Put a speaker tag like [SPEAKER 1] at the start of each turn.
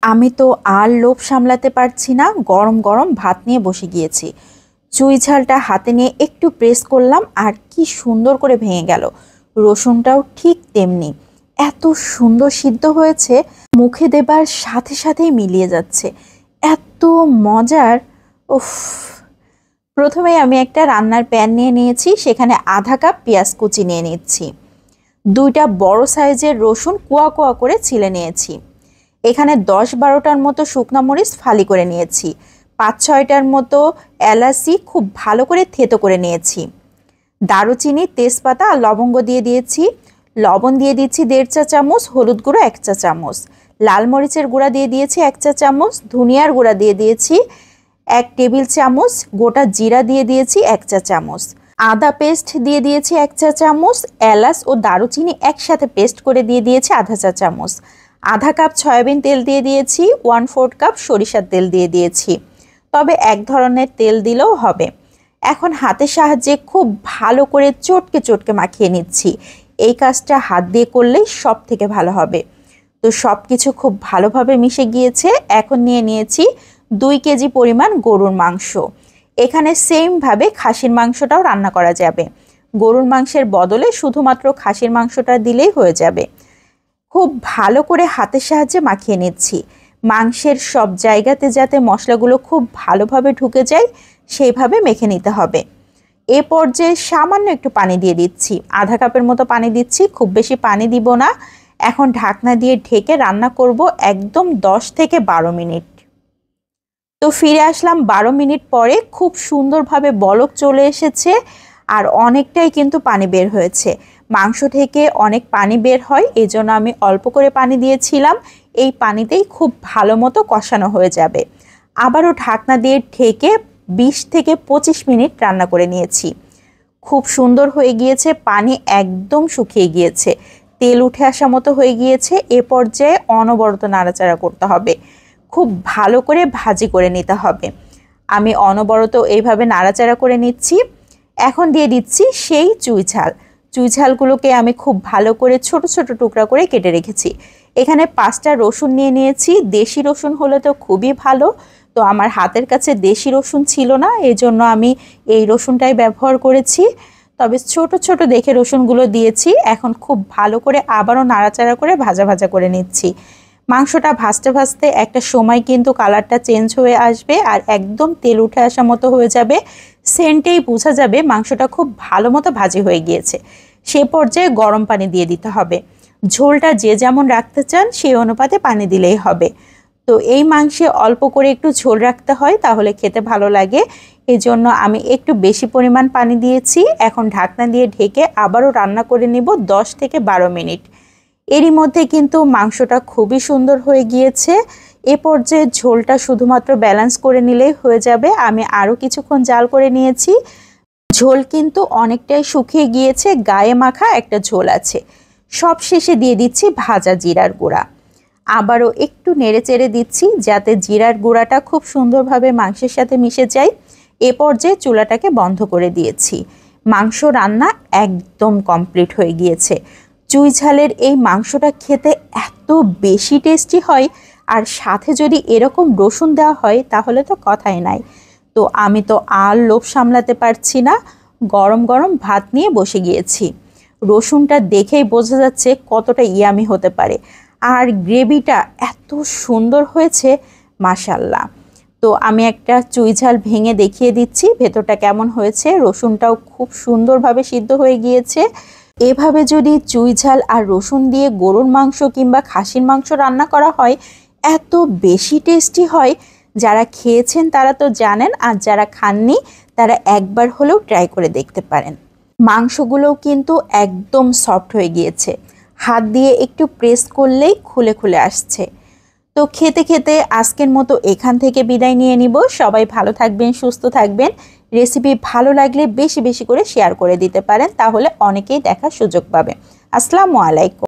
[SPEAKER 1] আমি তো আর লোভ সামলাতে পারছি না, গরম গরম ভাত নিয়ে বসে গিয়েছি। চুই ঝালটা হাতে নিয়ে একটু প্রেস করলাম আর কি সুন্দর করে ভেঙে গেল। রসুনটাও ঠিক তেমনি এত সুন্দর সিদ্ধ হয়েছে, মুখে দেবার সাথে সাথেই মিলিয়ে যাচ্ছে, এত মজার। উফ। প্রথমে আমি একটা রান্নার প্যান নিয়ে নিয়েছি, সেখানে আধা কাপ পেঁয়াজ কুচি নিয়ে নিচ্ছি। 2টা বড় সাইজের রসুন কোয়া কোয়া করে ছিলে নিয়েছি। এখানে 10-12টার মতো শুকনো মরিচ ফালি করে নিয়েছি। 5-6টার মতো এলাচি খুব ভালো করে থেতো করে নিয়েছি। দারুচিনি, তেজপাতা আর লবঙ্গ দিয়ে দিয়েছি। লবণ দিয়ে দিচ্ছি 1.5 চা চামচ, হলুদ গুঁড়ো 1 চা চামচ, লাল মরিচের গুঁড়া দিয়ে দিয়েছি 1 চা চামচ, ধনিয়ার গুঁড়া দিয়ে দিয়েছি 1 টেবিল চামচ, গোটা জিরা দিয়ে দিয়েছি 1 চা চামচ, আদা পেস্ট দিয়ে দিয়েছি 1 চা চামচ, এলাচ ও দারুচিনি একসাথে পেস্ট করে দিয়ে দিয়েছি আধা চা চামচ, আধা কাপ সয়াবিন তেল দিয়ে দিয়েছি, 1/4 কাপ সরিষার তেল দিয়ে দিয়েছি, তবে এক ধরনের তেল দিলেও হবে। এখন হাতের সাহায্যে খুব ভালো করে চটকে চটকে মাখিয়ে নিচ্ছি। এই কাজটা হাত দিয়ে করলেই সব থেকে ভালো হবে। তো সব কিছু খুব ভালোভাবে মিশে গিয়েছে। এখন নিয়ে নিয়েছি 2 কেজি পরিমাণ গরুর মাংস। এখানে সেমভাবে খাসির মাংসটাও রান্না করা যাবে। গরুর মাংসের বদলে শুধুমাত্র খাসির মাংসটা দিলেই হয়ে যাবে। খুব ভালো করে হাতের সাহায্যে মাখিয়ে নিচ্ছি। মাংসের সব জায়গাতে যাতে মশলাগুলো খুব ভালোভাবে ঢুকে যায় সেইভাবে মেখে নিতে হবে। এ পর্যায়ে সামান্য একটু পানি দিয়ে দিচ্ছি, আধা কাপের মতো পানি দিচ্ছি, খুব বেশি পানি দিব না। এখন ঢাকনা দিয়ে ঢেকে রান্না করব একদম 10 থেকে 12 মিনিট। তো ফিরে আসলাম 12 মিনিট পরে। খুব সুন্দরভাবে বলক চলে এসেছে আর অনেকটাই কিন্তু পানি বের হয়েছে। মাংস থেকে অনেক পানি বের হয়, এই জন্য আমি অল্প করে পানি দিয়েছিলাম। এই পানিতেই খুব ভালো মতো কষানো হয়ে যাবে। আবারও ঢাকনা দিয়ে ঢেকে 20 থেকে 25 মিনিট রান্না করে নিয়েছি। খুব সুন্দর হয়ে গিয়েছে, পানি একদম শুকিয়ে গিয়েছে, তেল উঠে আসা মতো হয়ে গিয়েছে। এ পর্যায়ে অনবরত নাড়াচাড়া করতে হবে, খুব ভালো করে ভাজি করে নিতে হবে। আমি অনবরত এইভাবে নাড়াচাড়া করে নিচ্ছি। এখন দিয়ে দিচ্ছি সেই চুই ঝাল। চুই ঝালগুলোকে আমি খুব ভালো করে ছোট ছোট টুকরা করে কেটে রেখেছি। এখানে 5টা রসুন নিয়ে নিয়েছি। দেশি রসুন হলে তো খুবই ভালো, তো আমার হাতের কাছে দেশি রসুন ছিল না, এই জন্য আমি এই রসুনটাই ব্যবহার করেছি। তবে ছোট ছোট দেখে রসুনগুলো দিয়েছি। এখন খুব ভালো করে আবারও নাড়াচাড়া করে ভাজা ভাজা করে নিচ্ছি। মাংসটা ভাজতে ভাজতে একটা সময় কিন্তু কালারটা চেঞ্জ হয়ে আসবে আর একদম তেল উঠে আসা মতো হয়ে যাবে। সেন্টেই বোঝা যাবে মাংসটা খুব ভালো মতো ভাজি হয়ে গিয়েছে। সে পর্যায়ে গরম পানি দিয়ে দিতে হবে। ঝোলটা যে যেমন রাখতে চান সেই অনুপাতে পানি দিলেই হবে। তো এই মাংসে অল্প করে একটু ঝোল রাখতে হয়, তাহলে খেতে ভালো লাগে। এই জন্য আমি একটু বেশি পরিমাণ পানি দিয়েছি। এখন ঢাকনা দিয়ে ঢেকে আবারও রান্না করে নিব 10 থেকে 12 মিনিট। এরই মধ্যে কিন্তু মাংসটা খুবই সুন্দর হয়ে গিয়েছে। এ পর্যায়ে ঝোলটা শুধুমাত্র ব্যালেন্স করে নিলেই হয়ে যাবে। আমি আরও কিছুক্ষণ জাল করে নিয়েছি। ঝোল কিন্তু অনেকটাই শুকিয়ে গিয়েছে, গায়ে মাখা একটা ঝোল আছে। সব শেষে দিয়ে দিচ্ছি ভাজা জিরার গুঁড়া। আবারও একটু নেড়ে চেড়ে দিচ্ছি যাতে জিরার গুঁড়াটা খুব সুন্দরভাবে মাংসের সাথে মিশে যায়। এ পর্যায়ে চুলাটাকে বন্ধ করে দিয়েছি। মাংস রান্না একদম কমপ্লিট হয়ে গিয়েছে। চুই ঝালের এই মাংসটা খেতে এত বেশি টেস্টি হয়, আর সাথে যদি এরকম রসুন দেওয়া হয় তাহলে তো কথাই নাই। তো আমি তো আর লোভ সামলাতে পারছি না, গরম গরম ভাত নিয়ে বসে গিয়েছি। রসুনটা দেখেই বোঝা যাচ্ছে কতটা ইয়ামি হতে পারে, আর গ্রেভিটা এত সুন্দর হয়েছে, মাশাল্লাহ। তো আমি একটা চুই ঝাল ভেঙে দেখিয়ে দিচ্ছি ভেতরটা কেমন হয়েছে। রসুনটাও খুব সুন্দরভাবে সিদ্ধ হয়ে গিয়েছে। এভাবে যদি চুই ঝাল আর রসুন দিয়ে গরুর মাংস কিংবা খাসির মাংস রান্না করা হয় এত বেশি টেস্টি হয়। যারা খেয়েছেন তারা তো জানেন, আর যারা খাননি তারা একবার হলেও ট্রাই করে দেখতে পারেন। মাংসগুলোও কিন্তু একদম সফট হয়ে গিয়েছে, হাত দিয়ে একটু প্রেস করলেই খুলে খুলে আসছে। তো খেতে খেতে আজকের মতো এখান থেকে বিদায় নিয়ে নিব। সবাই ভালো থাকবেন, সুস্থ থাকবেন। রেসিপি ভালো লাগলে বেশি বেশি করে শেয়ার করে দিতে পারেন, তাহলে অনেকেই দেখার সুযোগ পাবে। আসসালামু আলাইকুম।